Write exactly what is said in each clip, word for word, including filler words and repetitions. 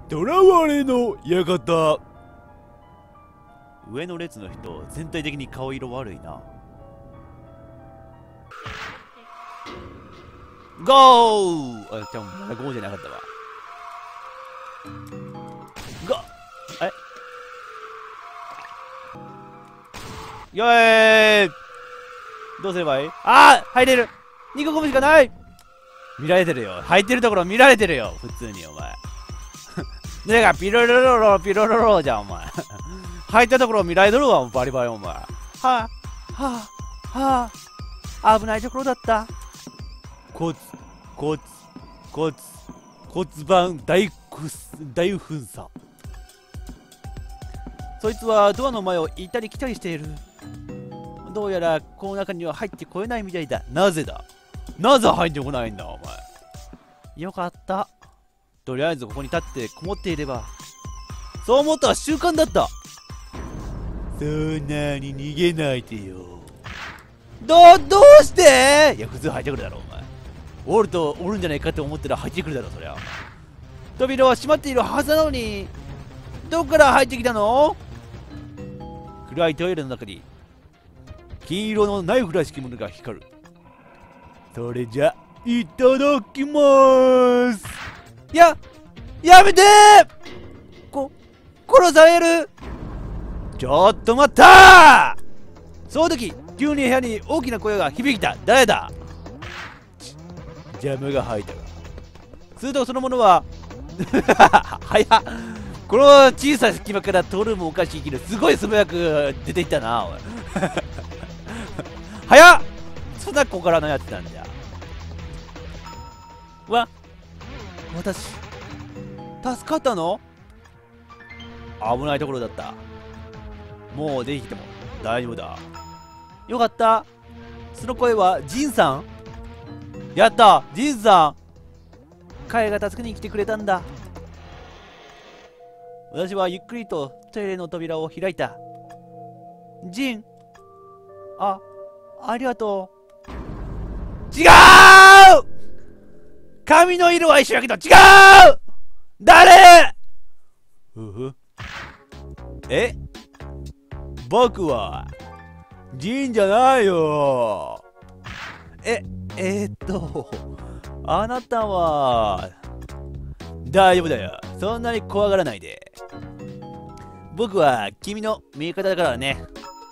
囚われの館。上の列の人、全体的に顔色悪いな。ゴー！あ、じゃあまだゴーじゃなかったわ。ゴー！え？よーい！どうすればいい？あー！入れる！にここぶしかない！見られてるよ。入ってるところ見られてるよ。普通に、お前。ねがピロロロロピロロロじゃん、お前。入ったところ見られとるわ、バリバリ、お前。はあ、はあ、はあ。危ないところだった。骨、骨、骨、骨盤大くす大噴射。そいつはドアの前を行ったり来たりしている。どうやらこの中には入ってこれないみたいだ。なぜだ？なぜ入ってこないんだ、お前。よかった。とりあえずここに立ってこもっていれば。そう思ったら習慣だった。そんなに逃げないでよ。ど、どうして？いや、普通入ってくるだろ、お前。おると、おるんじゃないかって思ったら入ってくるだろ、そりゃ。扉は閉まっているはずなのに。どこから入ってきたの？暗いトイレの中に、金色のナイフらしきものが光る。それじゃ、いただきまーす。や、やめてー！こ、殺される！ちょっと待ったー！その時、急に部屋に大きな声が響いた。誰だ？邪魔が入ったが。するとそのものは、はやっ。この小さい隙間から通るもおかしいけど、すごい素早く出ていったな、おい。早っ！そんな小柄なやつなんじゃ。わ、私、助かったの？危ないところだった。もう出てきても大丈夫だ。よかった。その声はジンさん？やった！ジンさん！彼が助けに来てくれたんだ。私はゆっくりとトイレの扉を開いた。ジン、あ、ありがとう。違う！髪の色は一緒やけど違う！誰？ふふ。え？僕は、ジンじゃないよ。え、えー、っと、あなたは、大丈夫だよ。そんなに怖がらないで。僕は君の味方だからね。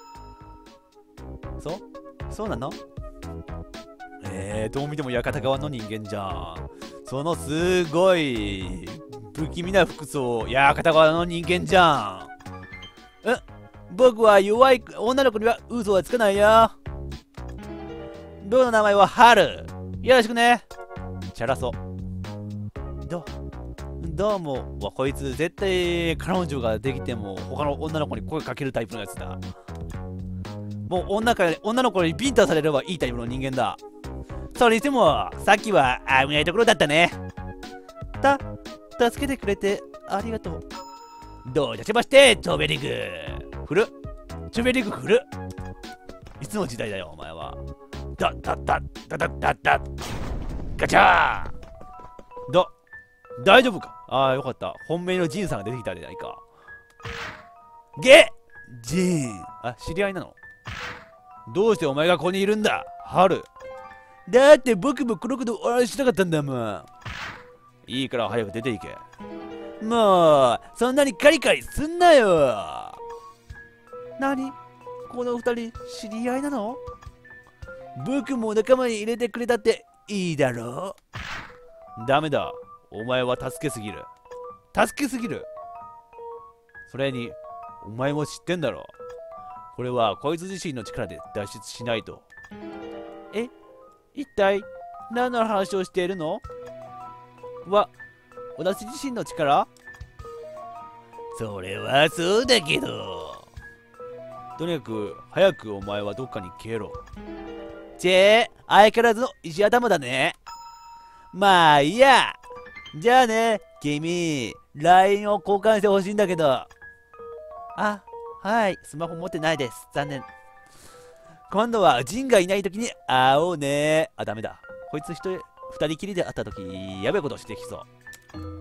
そう？そうなの？えー、どう見ても館側の人間じゃん。そのすごい不気味な服装、館側の人間じゃん。え、僕は弱い女の子には嘘はつかないよ。僕の名前はハル。よろしくね。チャラソ。ど、どうも、こいつ絶対彼女ができても他の女の子に声かけるタイプのやつだ。もう女か女の子にビンタされればいいタイプの人間だ。それにしても、さっきは危ないところだったね。た、助けてくれてありがとう。どういたしまして、チョベリグ。振る。チョベリグ振る。いつの時代だよ、お前は。だ、だ、だ、だ、だ、だ、だ。ガチャー。ど、大丈夫か？ああ、よかった。本命のジンさんが出てきたじゃないか。ゲジン。あ、知り合いなの？どうしてお前がここにいるんだ、ハル。だって僕もこのことお話ししたかったんだもん。いいから早く出ていけ。もう、そんなにカリカリすんなよ。なに？この二人、知り合いなの？僕も仲間に入れてくれたっていいだろう？ダメだ。お前は助けすぎる。助けすぎる。それに、お前も知ってんだろ。これはこいつ自身の力で脱出しないと。え？一体何の話をしているの？わ、私自身の力？それはそうだけど。とにかく早くお前はどっかに消えろ。チェー、相変わらずの石頭だね。まあいいや。じゃあね、君、ライン を交換してほしいんだけど。あ、はい、スマホ持ってないです。残念。今度はジンがいないときに会おうね。あ、ダメだ。こいつ一人、二人きりで会ったとき、やべえことしてきそう。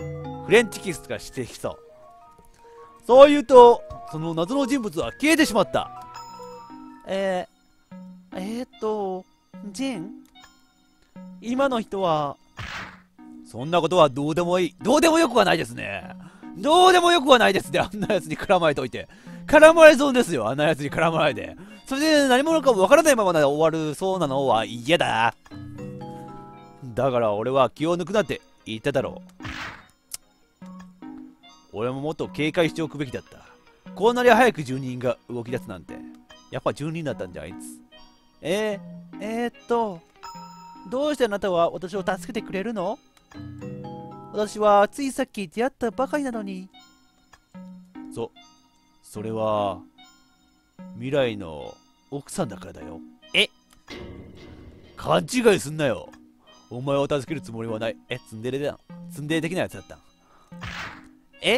フレンチキスがしてきそう。そう言うと、その謎の人物は消えてしまった。えー、えー、っと、ジン今の人は、そんなことはどうでもいい。どうでもよくはないですね。どうでもよくはないですね。あんなやつに絡まれといて。絡まれそうですよ。あんなやつに絡まれて。それで何者かもわからないままで終わるそうなのは嫌だ。だから俺は気を抜くなって言っただろう。俺ももっと警戒しておくべきだった。こうなりゃ早く住人が動き出すなんて。やっぱ住人だったんじゃあいつ。えー、えー、っと、どうしてあなたは私を助けてくれるの？私はついさっき出会ったばかりなのに。そ、それは、未来の奥さんだからだよ。え？勘違いすんなよ。お前を助けるつもりはない。え、ツンデレだ。ツンデレ的なやつだった。え？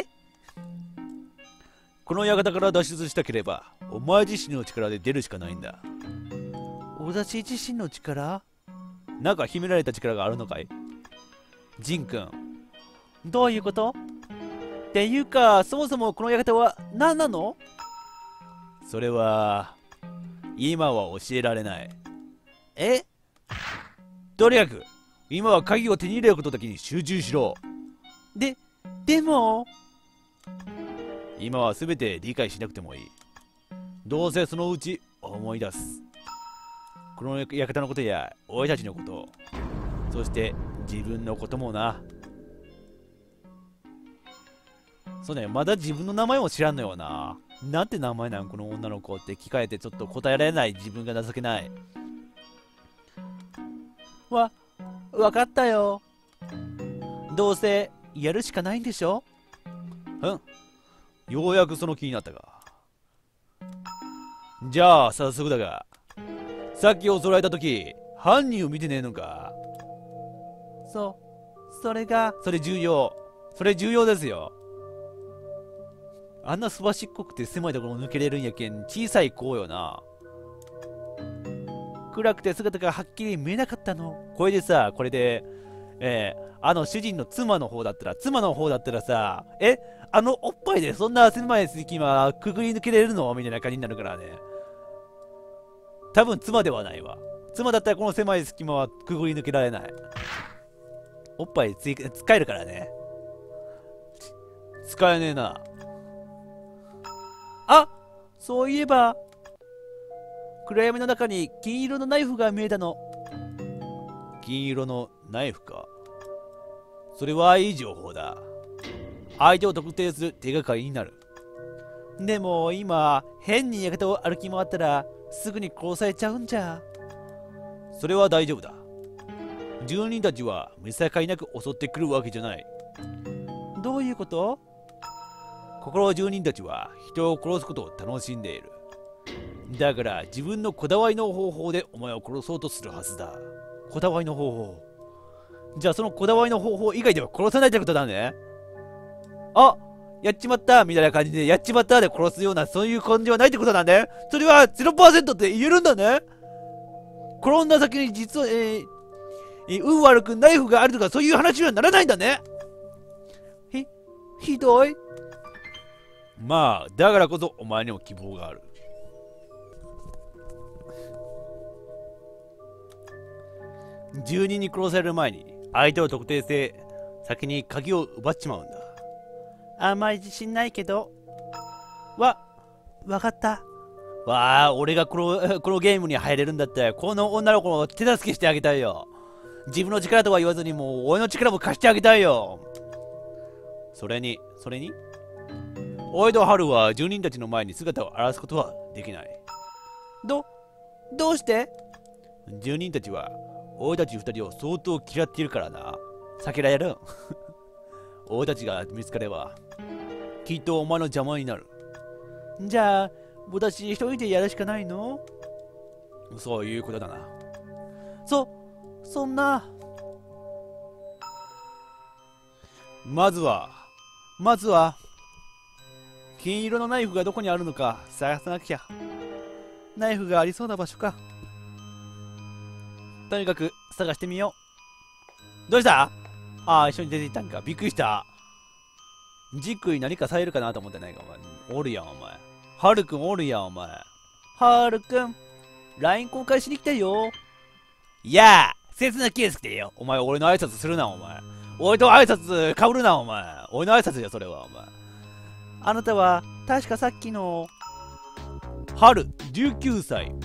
この館から脱出したければ、お前自身の力で出るしかないんだ。私自身の力？なんか秘められた力があるのかい？ジン君。どういうこと？っていうか、そもそもこの館は何なの？それは、今は教えられない。え？とにかく、今は鍵を手に入れることだけに集中しろ。で、でも、今は全て理解しなくてもいい。どうせそのうち思い出す。この館のことや、俺たちのこと、そして自分のこともな。そうね、まだ自分の名前も知らんのよな。なんて名前なんこの女の子って聞かれてちょっと答えられない自分が情けない。わ、わかったよ。どうせやるしかないんでしょ？うん。ようやくその気になったか。じゃあ早速だが、さっき襲られた時、犯人を見てねえのか？そう、それが、それ重要。それ重要ですよ。あんなすばしっこくて狭いところを抜けれるんやけん、小さい子よな。暗くて姿がはっきり見えなかったの。これでさ、これで、えー、あの主人の妻の方だったら、妻の方だったらさ、え、あのおっぱいでそんな狭い隙間くぐり抜けれるのみたいな感じになるからね。多分妻ではないわ。妻だったらこの狭い隙間はくぐり抜けられない。おっぱいつい使えるからね。使えねえな。あ、そういえば、暗闇の中に金色のナイフが見えたの。金色のナイフか。それはいい情報だ。相手を特定する手がかりになる。でも今、変に館を歩き回ったら、すぐに殺されちゃうんじゃ。それは大丈夫だ。住人たちは見境なく襲ってくるわけじゃない。どういうこと？心住人たちは人を殺すことを楽しんでいる。だから自分のこだわりの方法でお前を殺そうとするはずだ。こだわりの方法。じゃあそのこだわりの方法以外では殺さないってことだね。あ、やっちまったみたいな感じでやっちまったで殺すようなそういう感じはないってことだね。それは ゼロパーセント って言えるんだね。転んだ先に実は、えーえー、運悪くナイフがあるとかそういう話にはならないんだね。ひ、ひどい。まあ、だからこそお前にも希望がある。住人に殺される前に相手を特定して先に鍵を奪っちまうんだ。あまり自信ないけど。わ、わかった。わあ、俺がこの、このゲームに入れるんだったら、この女の子を手助けしてあげたいよ。自分の力とは言わずに、もう俺の力も貸してあげたいよ。それに、それに俺とハルは住人たちの前に姿を現すことはできない。ど、どうして？住人たちは俺たち二人を相当嫌っているからな。避けられる。俺たちが見つかれば、きっとお前の邪魔になる。じゃあ、私一人でやるしかないの？そういうことだな。そ、そんな。まずは、まずは、金色のナイフがどこにあるのか探さなきゃ。ナイフがありそうな場所か。とにかく探してみよう。どうした？ああ、一緒に出て行ったんか。びっくりした。 じっくり何かされるかなと思ってないか、お前。おるやん、お前。はるくんおるやん、お前。はるくん、ライン 公開しに来たよ。いやあ、切なケース来てよ。お前、俺の挨拶するな、お前。俺と挨拶かぶるな、お前。俺の挨拶よ、それは、お前。あなたは、確かさっきの、春、じゅうきゅうさい。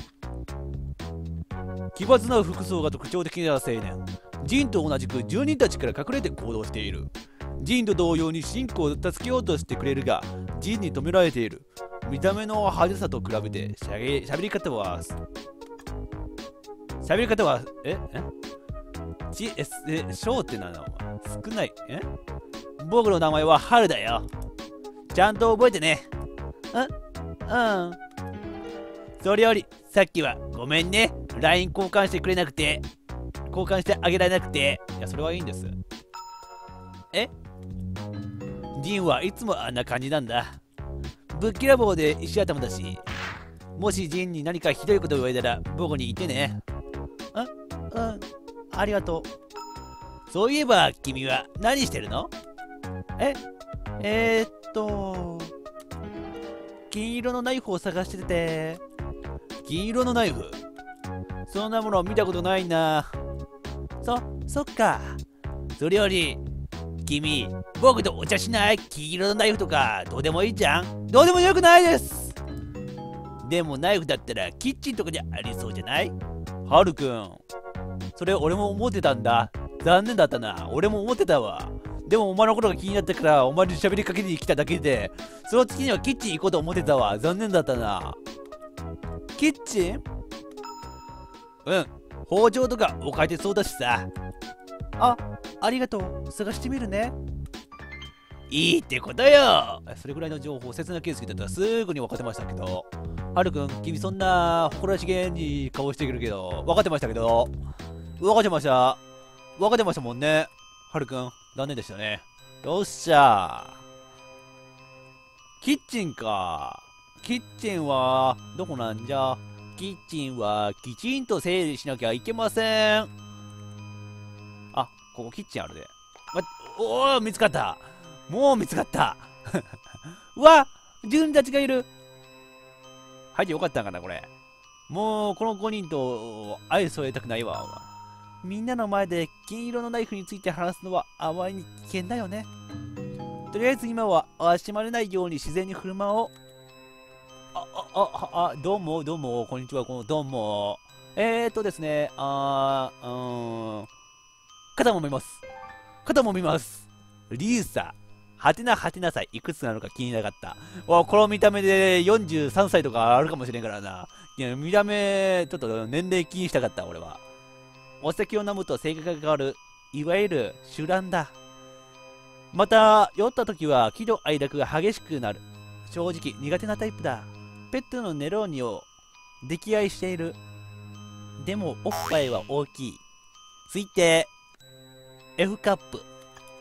奇抜な服装が特徴的な青年。ジンと同じく住人たちから隠れて行動している。ジンと同様に進行を助けようとしてくれるが、ジンに止められている。見た目の派手さと比べてしゃべ、しゃべり方は、しゃべり方は、ええち、え、え、ショーってなの少ない。え僕の名前は春だよ。ちゃんと覚えてね。うん、うん。それより、さっきはごめんね。ライン 交換してくれなくて。交換してあげられなくて。いや、それはいいんです。えジンはいつもあんな感じなんだ。ぶっきらぼうで石頭だし。もしジンに何かひどいことを言われたら僕に言ってね。うん、うん、ありがとう。そういえば君は何してるの？ええー、っと金色のナイフを探してて。金色のナイフ？そんなもの見たことないな。そ、そっか。それより君、僕とお茶しない？黄色のナイフとかどうでもいいじゃん。どうでもよくないです。でもナイフだったらキッチンとかにありそうじゃない？はるくん、それ俺も思ってたんだ。残念だったな。俺も思ってたわ。でもお前のことが気になったからお前に喋りかけに来ただけで、その次にはキッチン行こうと思ってたわ。残念だったな。キッチン？うん、包丁とか置かれてそうだしさ。あ、ありがとう。探してみるね。いいってことよ。それぐらいの情報、切なケースだったらすぐに分かってましたけど。はるくん、君そんな誇らしげに顔してくるけど、分かってましたけど。分かってました。分かってましたもんね。はるくん、残念でしたね。よっしゃ。キッチンか。キッチンは、どこなんじゃ。キッチンはきちんと整理しなきゃいけません。あ、ここキッチンあるで。ま、おお、見つかった。もう見つかった。うわ、自分たちがいる。入ってよかったんかな、これ。もう、このごにんと愛想を得たくないわ。みんなの前で金色のナイフについて話すのはあまりに危険だよね。とりあえず今は怪しまれないように自然に振る舞おう。あ、あ、あ、あ、どうも、どうも、こんにちは、このどうも。えーっとですね、あー、うーん。肩も見ます。肩も見ます。リーサ。はてなはてなさい。いくつなのか気になかった。お、この見た目でよんじゅうさんさいとかあるかもしれんからな。いや、見た目、ちょっと年齢気にしたかった、俺は。お酒を飲むと性格が変わる。いわゆる酒乱だ。また、酔った時は喜怒哀楽が激しくなる。正直苦手なタイプだ。ペットのネローニを溺愛している。でもおっぱいは大きい。推定 F カップ。うわ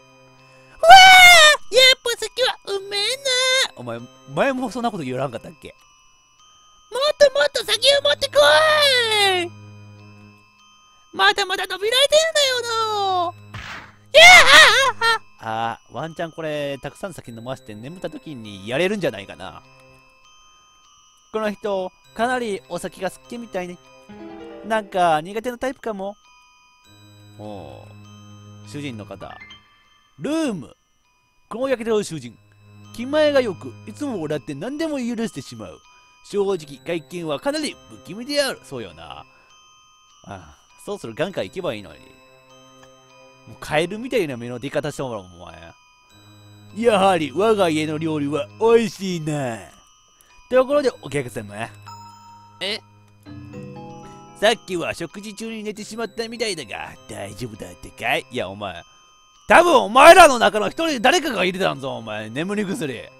ー、やっぱ酒はうめえな。お前前もそんなこと言わなかったっけ？もっともっと酒を持ってこい。まだまだ伸びられてるんだよな。いやああ、ワンチャンこれたくさん酒飲ませて眠った時にやれるんじゃないかな。この人かなりお酒が好きみたいね。なんか苦手なタイプかも。おお、主人の方。ルーム。この焼けてる主人。気前がよく、いつも笑って何でも許してしまう。正直外見はかなり不気味である。そうよな。ああ、そろそろ眼科行けばいいのに。もうカエルみたいな目の出方してもらう、お前。やはり我が家の料理は美味しいな。ところでお客様。え？さっきは食事中に寝てしまったみたいだが大丈夫だってかい？いやお前、多分お前らの中の一人誰かが入れたんぞお前、眠り薬。え？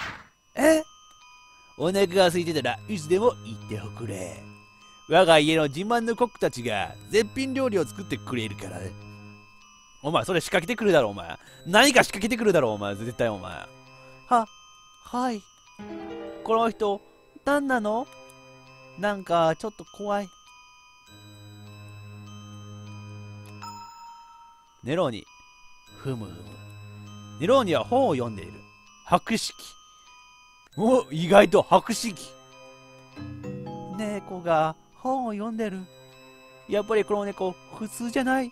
お腹が空いてたらいつでも言っておくれ。我が家の自慢のコックたちが絶品料理を作ってくれるからね。お前それ仕掛けてくるだろお前。何か仕掛けてくるだろお前、絶対お前。は、はい。この人何なの？なんかちょっと怖い。ネローニ。ふむふむ。ネローニは本を読んでいる。 博識。お、意外と博識。猫が本を読んでる。やっぱりこの猫、普通じゃない。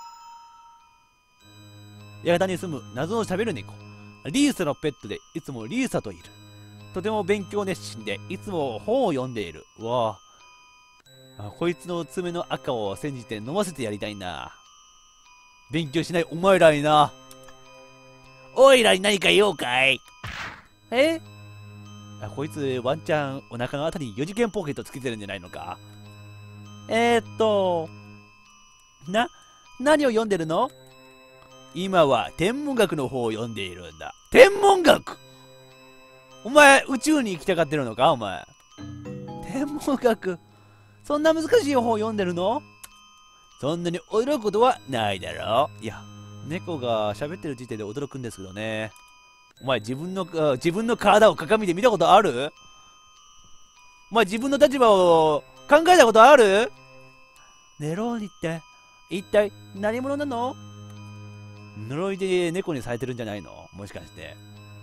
館に住む謎の喋る猫。リーサのペットでいつもリーサといる。とても勉強熱心でいつも本を読んでいる。うわあ、こいつの爪の赤を煎じて飲ませてやりたいな。勉強しないお前らにな。おいらに何か言おうかい。えあ、こいつワンチャンお腹のあたりによ次元ポケットつけてるんじゃないのか。えー、っとな何を読んでるの。今は天文学の方を読んでいるんだ。天文学。お前宇宙に行きたがってるのかお前。天文学、そんな難しい本を読んでるの。そんなに驚くことはないだろう。いや、猫が喋ってる時点で驚くんですけどね。お前自分の自分の体を鏡で見たことある。お前自分の立場を考えたことある。ネローニって一体何者なの。呪いで猫にされてるんじゃないの、もしかして。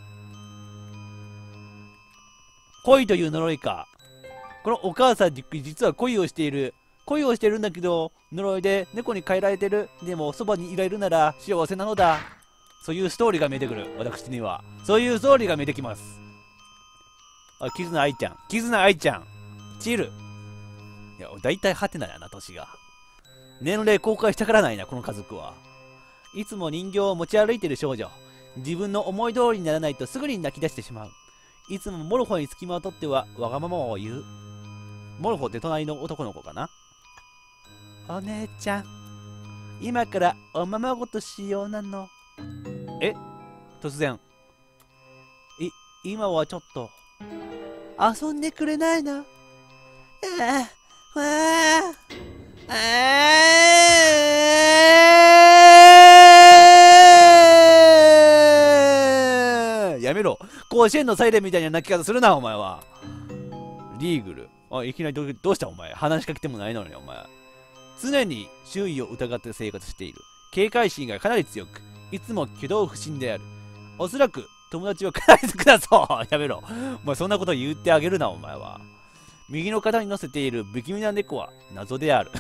恋という呪いか。このお母さんに実は恋をしている。恋をしてるんだけど、呪いで猫に変えられてる。でもそばにいられるなら幸せなのだ。そういうストーリーが見えてくる。私には。そういうストーリーが見えてきます。あ、キズナアイちゃん。キズナアイちゃん。チル。いや、だいたいハテナやな、年が。年齢公開したからないな、この家族は。いつも人形を持ち歩いてる少女。自分の思い通りにならないとすぐに泣き出してしまう。いつもモルフォにつきまとってはわがままを言う。モルフォって隣の男の子かな。お姉ちゃん、今からおままごとしようなの。え、突然。い、今はちょっと遊んでくれないの。ああ、ああ、ああ、やめろ。甲子園のサイレンみたいな泣き方するな、お前は。リーグル。あ、いきなり ど, どうしたお前。話しかけてもないのに、お前。常に周囲を疑って生活している。警戒心がかなり強く、いつも挙動不審である。おそらく友達はかなり少なそう。やめろ。お前そんなこと言ってあげるな、お前は。右の肩に乗せている不気味な猫は謎である。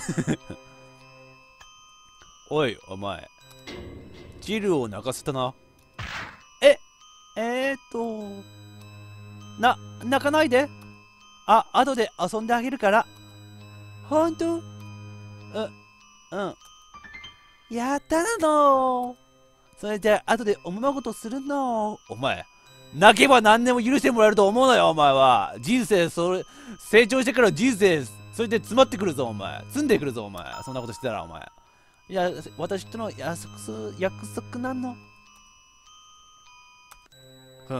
おい、お前。チルを泣かせたな。え、えーっと。な、泣かないで。あ、後で遊んであげるから。ほんと？う、うん。やったなの。それじゃあ後でおままごとするの。お前、泣けば何でも許してもらえると思うなよ、お前は。人生、それ、成長してから人生、それで詰まってくるぞ、お前。積んでくるぞ、お前。そんなことしてたら、お前。いや、私との約束、約束なの。うん。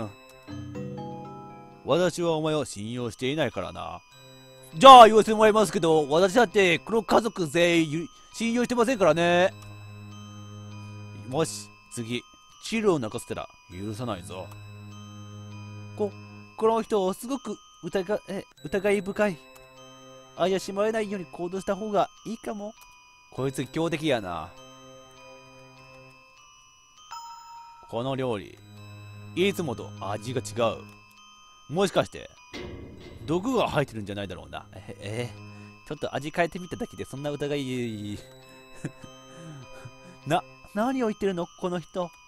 私はお前を信用していないからな。じゃあ言わせてもらいますけど、私だってこの家族全員信用してませんからね。もし次チルを泣かせたら許さないぞ。ここの人をすごく疑え疑い深い。怪しまれないように行動した方がいいかも。こいつ強敵やな。この料理いつもと味が違う。もしかして毒が入ってるんじゃないだろうな。ええー、ちょっと味変えてみただけでそんな疑いな、何を言ってるのこの人。ん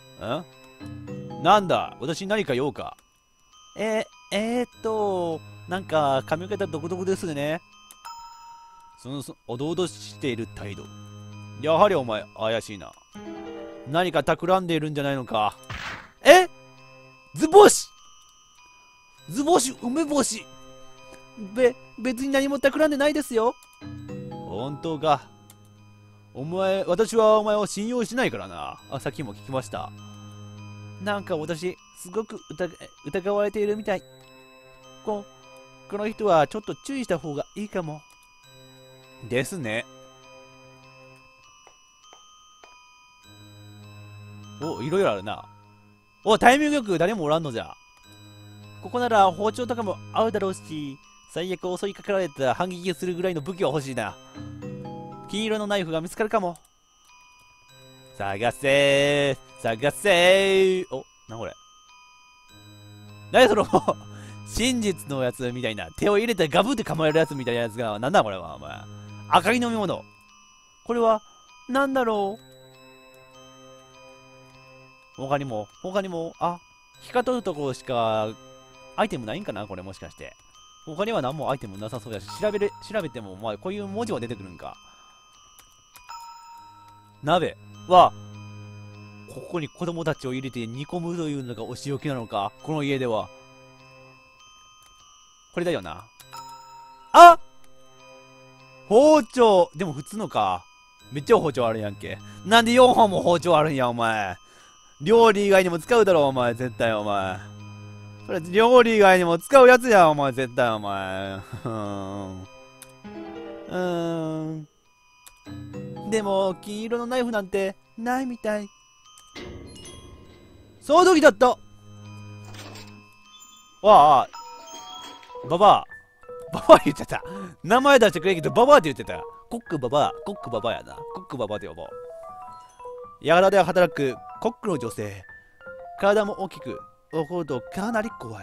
なんだ、私に何か言おうか。えー、えー、っとなんか髪型独特ですね。そのそおどおどしている態度、やはりお前怪しいな。何か企んでいるんじゃないのか。え、図星図星梅干し。べ、別に何も企んでないですよ。本当か。お前、私はお前を信用しないからな。あ、さっきも聞きました。なんか私、すごく疑、疑われているみたい。こ、この人はちょっと注意した方がいいかも。ですね。お、いろいろあるな。お、タイミングよく誰もおらんのじゃ。ここなら包丁とかも合うだろうし、最悪襲いかかられたら反撃するぐらいの武器は欲しいな。金色のナイフが見つかるかも。探せー探せー。お、なこれ。 何その真実のやつみたいな。手を入れてガブって構えるやつみたいなやつが。なんだこれは、お前。赤い飲み物。これは、なんだろう。他にも、他にも、あ、光っとるところしか、アイテムないんかなこれもしかして。他には何もアイテムなさそうだし、調べる、調べても、まあ、こういう文字は出てくるんか。鍋は、ここに子供たちを入れて煮込むというのがお仕置きなのかこの家では。これだよな。あ、包丁でも普通のか。めっちゃ包丁あるやんけ。なんでよんほんも包丁あるんや、お前。料理以外にも使うだろ、お前。絶対、お前。それ、料理以外にも使うやつや、お前。絶対、お前。うーん。うーん。でも、金色のナイフなんて、ないみたい。その時だった。わあ、ババア。ババア言ってた。名前出してくれんけど、ババアって言ってた。コックババア、コックババアやな。コックババアって呼ぼう。館で働くコックの女性。体も大きく、怒るとかなり怖い。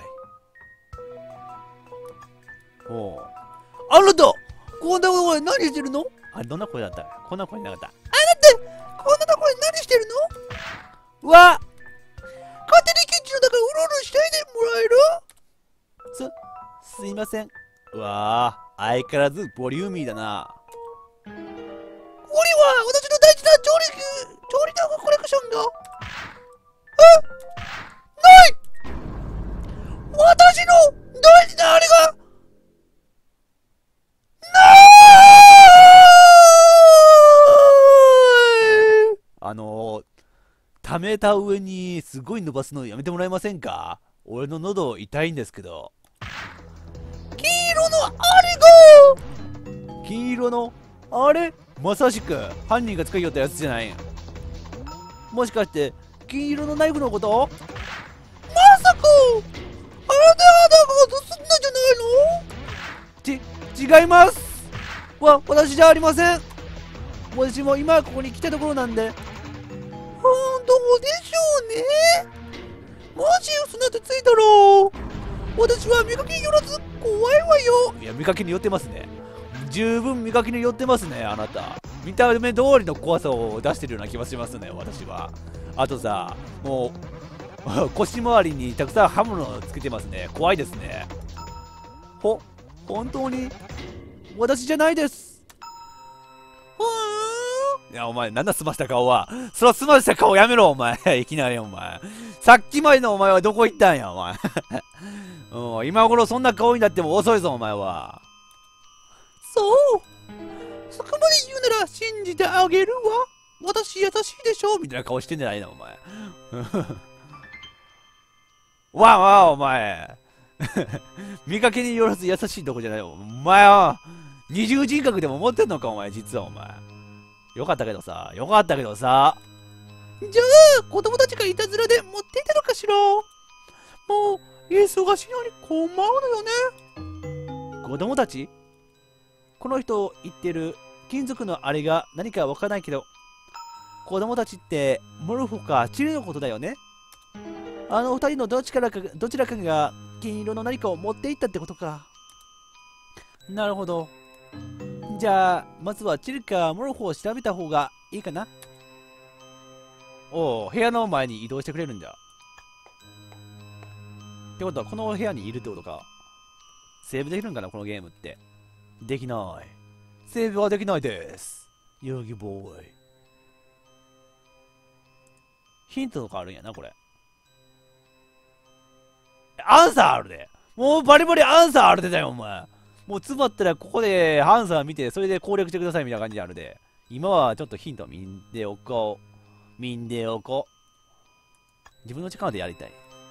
おう。あなたこんな声何してるの？あれ、どんな声だった？こんな声なかった。あなたこんな声何してるの？うわ！勝手にキッチンの中うろうろしないでもらえる？す、すいません。うわぁ、相変わらずボリューミーだな。これは私の大事な調理具、調理道具コレクションが。え？ない！私の大事なあれがない！あのー、溜めた上にすごい伸ばすのやめてもらえませんか？俺の喉痛いんですけど。黄色のあれが黄色のあれまさしく犯人が使いよったやつじゃないん。もしかして黄色のナイフのこと？まさかあなたが盗んだんじゃないの？ち、違います。わ、私じゃありません。私も今ここに来たところなんで。どうでしょうね。もし嘘なんてついたら私は見かけによらず怖いわよ。いや、見かけによってますね。十分見かけによってますね、あなた。見た目通りの怖さを出してるような気がしますね、私は。あとさ、もう腰回りにたくさん刃物をつけてますね。怖いですね。ほ、本当に私じゃないです。ふーん。いや、お前、なんだ澄ました顔は。その澄ました顔やめろ、お前。いきなり、お前。さっきまでのお前はどこ行ったんや、お前。うん、今頃そんな顔になっても遅いぞ、お前は。そう。そこまで言うなら信じてあげるわ。私優しいでしょみたいな顔してんじゃないの、お前。わあわあ、お前。見かけによらず優しいとこじゃないよ。お前は、二重人格でも持ってんのか、お前、実はお前。よかったけどさ、よかったけどさ。じゃあ、子供たちがいたずらで持っていたのかしら。もう、忙しいのに困るのよね。子供たち？この人言ってる金属のあれが何かわからないけど、子供たちってモルフォかチルのことだよね。あの二人のどちらかどちらかが金色の何かを持っていったってことか。なるほど。じゃあまずはチルかモルフォを調べた方がいいかな。おお、部屋の前に移動してくれるんだ。ってことはこの部屋にいるってことか。セーブできるんかなこのゲームって。できない。セーブはできないです。ヨギボーイ。ヒントとかあるんやな、これ。アンサーあるで。もうバリバリアンサーあるでだよ、お前。もう詰まったらここでアンサー見て、それで攻略してくださいみたいな感じであるで。今はちょっとヒント見んでおこう。見んでおこう。自分の力でやりたい。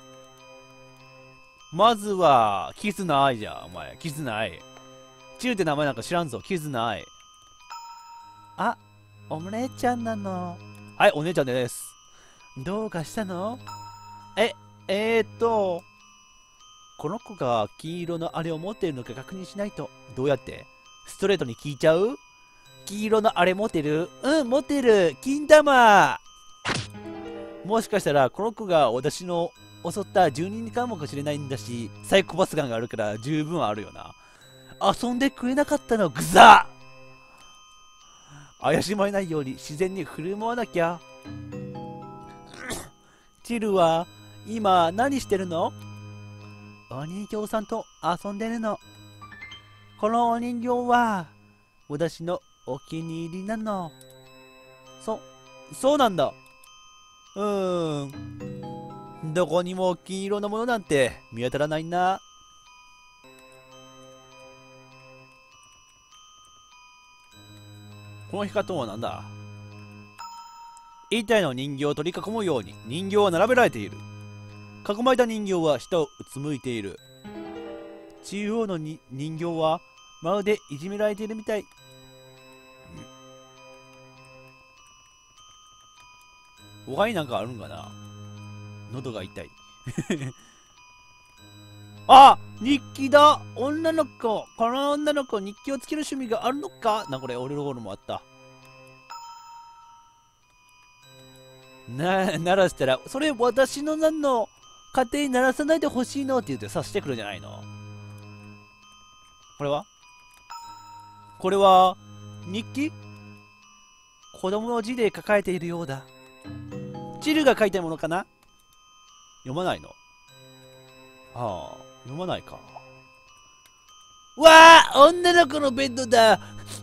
まずは、キスないじゃん、お前。キスない。チューって名前なんか知らんぞ。キスない。あ、お姉ちゃんなの。はい、お姉ちゃんです。どうかしたの？え、えーっと、この子が金色のあれを持っているのか確認しないと。どうやって？ストレートに聞いちゃう？黄色のあれ持ってる？うん、持ってる。金玉。もしかしたら、この子が私の襲った住人かもしれないんだし、サイコパス感があるから十分あるよな。遊んでくれなかったのグザ怪しまれないように自然に振る舞わなきゃ。チルは今何してるの？お人形さんと遊んでるの。このお人形は私のお気に入りなの。そ、そうなんだ。うーん。どこにも金色のものなんて見当たらないな。この光とはなんだ？一体の人形を取り囲むように人形は並べられている。囲まれた人形は下をうつむいている。中央のに人形はまるでいじめられているみたい。他になんかあるんかな？喉が痛い。あ、日記だ。女の子。この女の子、日記をつける趣味があるのかな。これ、俺の方もあった。な、鳴らしたら、それ私のなの。勝手に鳴らさないでほしいのって言って察してくるんじゃないの？これはこれは、日記？子供の字で書かれているようだ。チルが書いたものかな？読まないの？ああ、読まないか。わあ、女の子のベッドだ。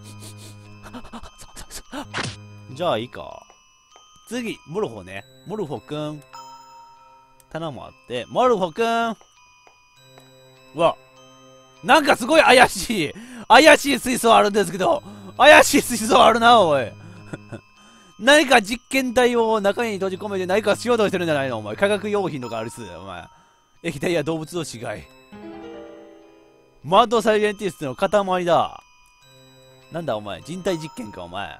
じゃあいいか。次、モルフォね。モルフォくん。棚もあって、モルフォくん。うわ、なんかすごい怪しい。怪しい水槽あるんですけど。怪しい水槽あるな、おい。何か実験体を中に閉じ込めて何かしようとしてるんじゃないのお前。化学用品とかあるっす。お前。液体や動物の死骸。マッドサイエンティストの塊だ。なんだお前。人体実験かお前。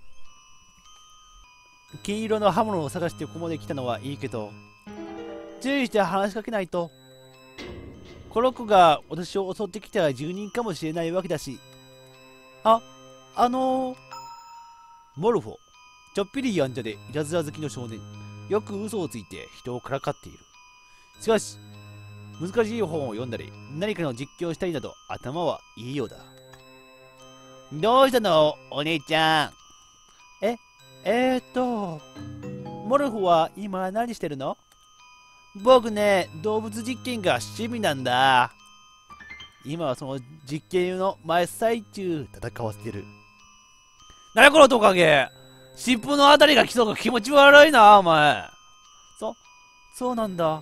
金色の刃物を探してここまで来たのはいいけど、注意して話しかけないと。この子が私を襲ってきた住人かもしれないわけだし。あ、あのー、モルフォ。ちょっぴりやんちゃでいたずら好きの少年。よく嘘をついて人をからかっている。しかし、難しい本を読んだり、何かの実況をしたりなど、頭はいいようだ。どうしたのお姉ちゃん。え、えー、っと、モルフは今何してるの？僕ね、動物実験が趣味なんだ。今はその実験の真っ最中、戦わせてる。なにこのトカゲ。尻尾のあたりが来そうが気持ち悪いな、お前。そ、そうなんだ。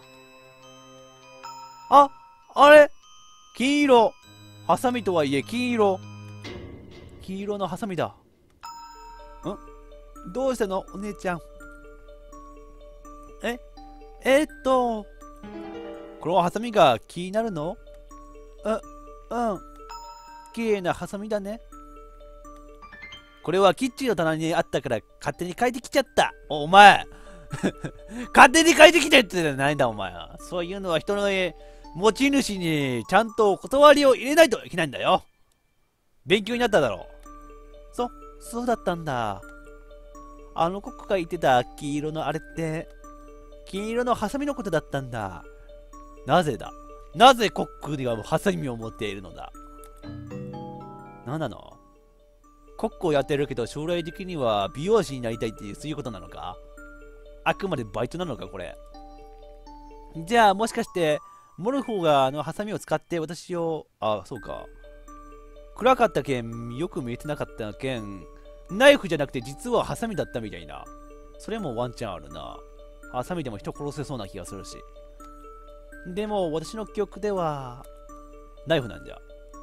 あ、あれ金色。ハサミとはいえ金色。金色のハサミだ。ん？どうしたのお姉ちゃん。ええー、っと。このハサミが気になるの？う、うん。綺麗なハサミだね。これはキッチンの棚にあったから勝手に変えてきちゃった。お、お前勝手に変えてきてってないんだお前は。そういうのは人の家、持ち主にちゃんと断りを入れないといけないんだよ。勉強になっただろう。そ、そうだったんだ。あのコックが言ってた黄色のあれって、金色のハサミのことだったんだ。なぜだなぜコックにはハサミを持っているのだ。なんなのコックをやってるけど将来的には美容師になりたいっていうそういうことなのか。あくまでバイトなのかこれ。じゃあもしかしてモルフォがあのハサミを使って私を、あ、そうか。暗かったけんよく見えてなかったけんナイフじゃなくて実はハサミだったみたいな。それもワンチャンあるな。ハサミでも人殺せそうな気がするし。でも私の記憶ではナイフなんじゃ。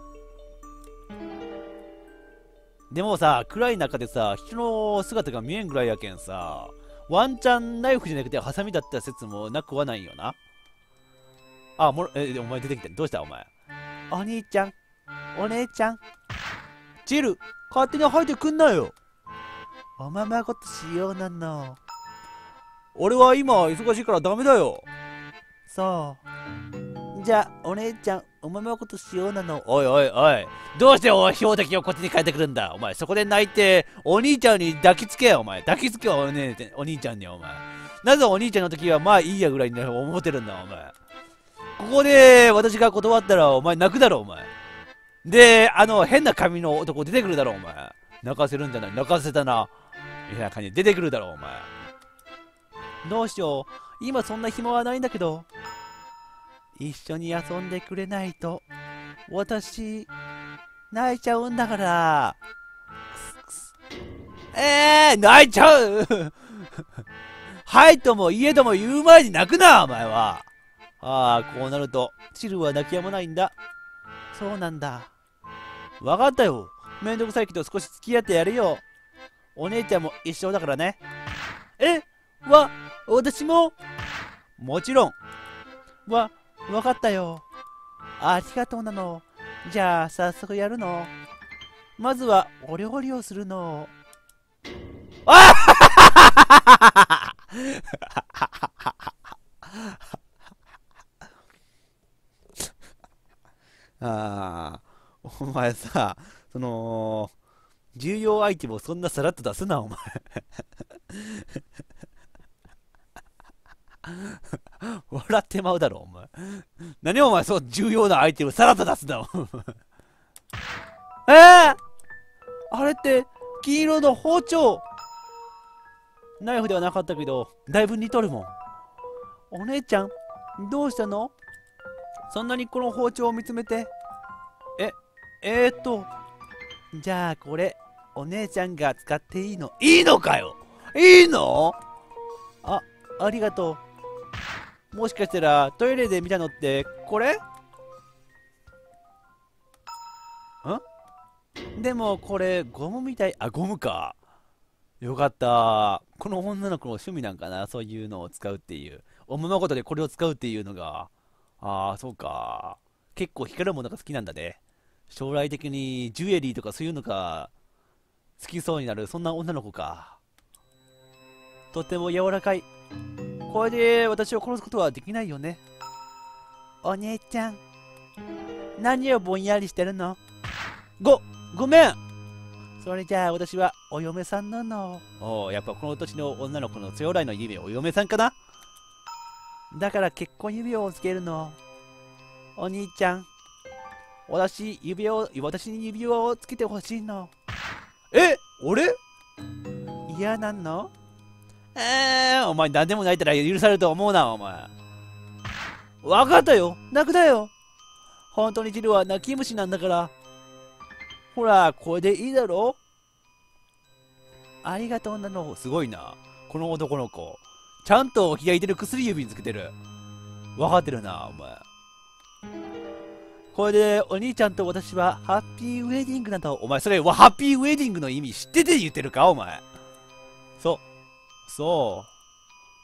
でもさ、暗い中でさ、人の姿が見えんぐらいやけんさ、ワンチャンナイフじゃなくてハサミだった説もなくはないよな。あ、もえ、お前出てきた。どうしたお前。お兄ちゃん、お姉ちゃん。チル、勝手に入ってくんなよ。おままごとしようなの。俺は今忙しいからダメだよ。そう。じゃあ、お姉ちゃん、おままごとしようなの。おいおいおい。どうしてお標的をこっちに変えてくるんだ。お前、そこで泣いて、お兄ちゃんに抱きつけよ、お前。抱きつけよ、お,、ね、お兄ちゃんに、お前。 なぜお兄ちゃんの時はまあいいやぐらいに思ってるんだお前。ここで私が断ったらお前泣くだろお前。で、あの変な髪の男出てくるだろお前。泣かせるんじゃない、泣かせたな。みたいな感じで出てくるだろお前。どうしよう、今そんな暇はないんだけど。一緒に遊んでくれないと私泣いちゃうんだから。えー、泣いちゃうはいとも家とも言う前に泣くなお前は。ああ、こうなるとチルは泣き止まないんだ。そうなんだ。わかったよ。めんどくさいけど少し付き合ってやるよ。お姉ちゃんも一緒だからね。えわ、私ももちろん。わ、わかったよ。ありがとうなの。じゃあ早速やるの。まずはお料理をするの。ああー、お前さ、その重要アイテムをそんなさらっと出すなお前笑ってまうだろお前。何お前そう重要なアイテムさらっと出すなお前えー、あれって黄色の包丁。ナイフではなかったけどだいぶ似とるもん。お姉ちゃんどうしたの？そんなにこの包丁を見つめて。ええー、っとじゃあこれお姉ちゃんが使っていいの？いいのかよ。いいの？あ、ありがとう。もしかしたらトイレで見たのってこれ？んでもこれゴムみたい。あ、ゴムか。よかった。この女の子の趣味なんかな、そういうのを使うっていう。おままごとでこれを使うっていうのが。ああ、そうか。結構光るものが好きなんだね。将来的にジュエリーとかそういうのが好きそうになる、そんな女の子か。とても柔らかい。これで私を殺すことはできないよね。お姉ちゃん、何をぼんやりしてるの？ご、ごめん。それじゃあ私はお嫁さんなの。おお、やっぱこの年の女の子の将来の夢お嫁さんかな。だから結婚指輪をつけるの。お兄ちゃん、私指輪を私に指輪をつけてほしいの。え、俺？嫌なの？えー、お前何でも泣いたら許されると思うなお前。わかったよ、泣くだよ。本当にジルは泣き虫なんだから。ほら、これでいいだろ。ありがとうなの。すごいな。この男の子。ちゃんと左手の薬指につけてる。わかってるな、お前。これでお兄ちゃんと私はハッピーウェディングなんだ。お前、それはハッピーウェディングの意味知ってて言ってるか、お前。そう。そう。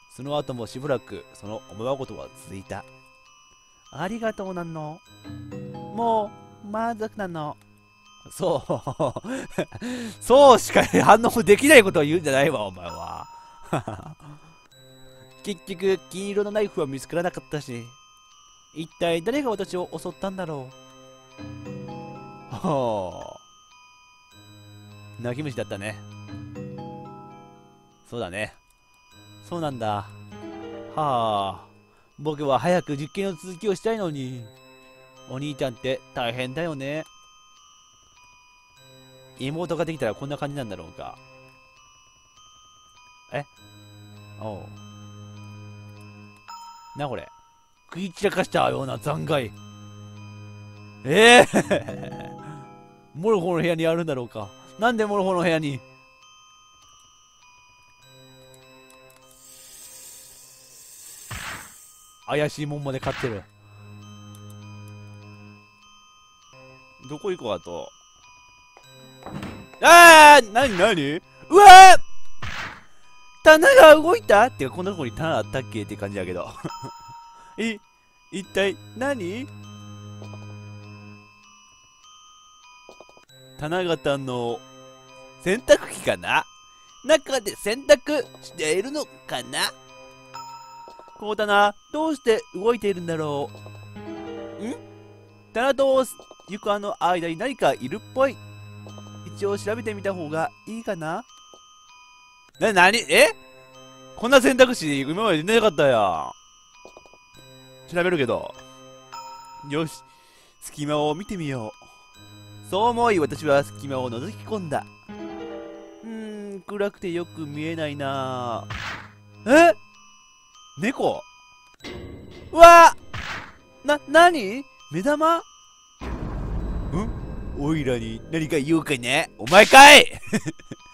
その後もしばらくそのおままごとは続いた。ありがとうなの。もう満足なの。そうそうしか反応できないことを言うんじゃないわお前は結局金色のナイフは見つからなかったし、一体誰が私を襲ったんだろう。はあ、泣き虫だったね。そうだね、そうなんだ。はあ、僕は早く実験の続きをしたいのに。お兄ちゃんって大変だよね。妹ができたらこんな感じなんだろうか。え、おう。なこれ。食い散らかしたような残骸。ええー、モロホの部屋にあるんだろうか。なんでモロホの部屋に。怪しいもんまで買ってる。どこ行こうあと。あー、なになに、うわー、棚が動いたってか、こんなとこに棚あったっけって感じだけどい、一体何？棚形の洗濯機かな。中で洗濯しているのかな。この棚、どうして動いているんだろう。ん？棚と床の間に何かいるっぽい。一応調べてみた方がいいかな。な、なに、えこんな選択肢今まで出なかったやん。調べるけど。よし、隙間を見てみよう。そう思い私は隙間を覗き込んだ。うーん、暗くてよく見えないなぁ。え、猫。うわぁ、な、なに目玉ん、おいらに何か言うかね、お前かい